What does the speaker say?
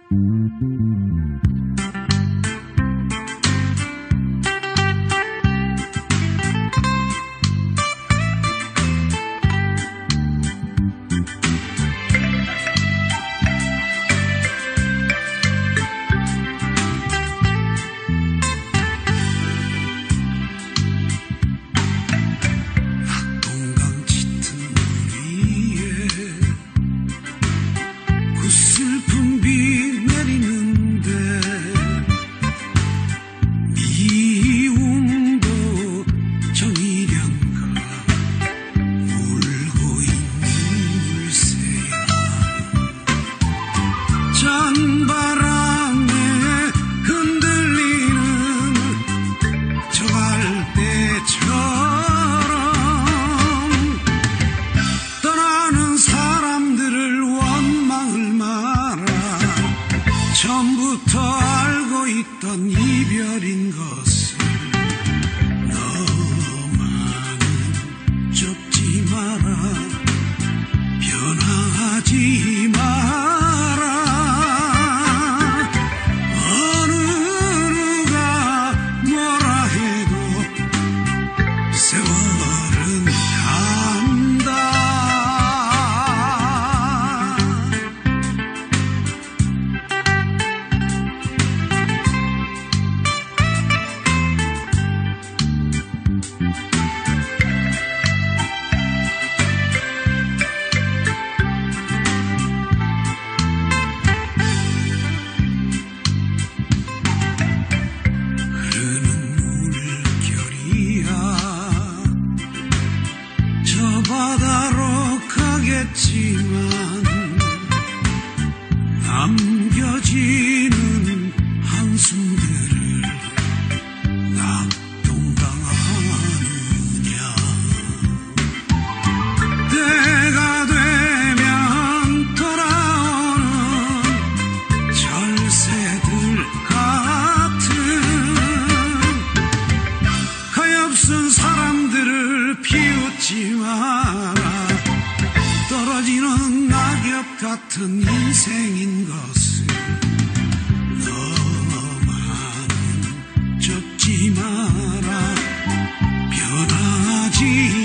처음부터 알고 있던 이별인 것을 너만은 접지 마라, 변하지 마라. 어느 누가 뭐라 해도 세월은 간다. 바다로 가겠지만 남겨지는 한숨들을 낙동강하느냐. 때가 되면 돌아오는 절새들 같은 가엾은 사람들을 비웃지 마라. 떨어지는 낙엽 같은 인생인 것을 너만은 접지 마라, 변하지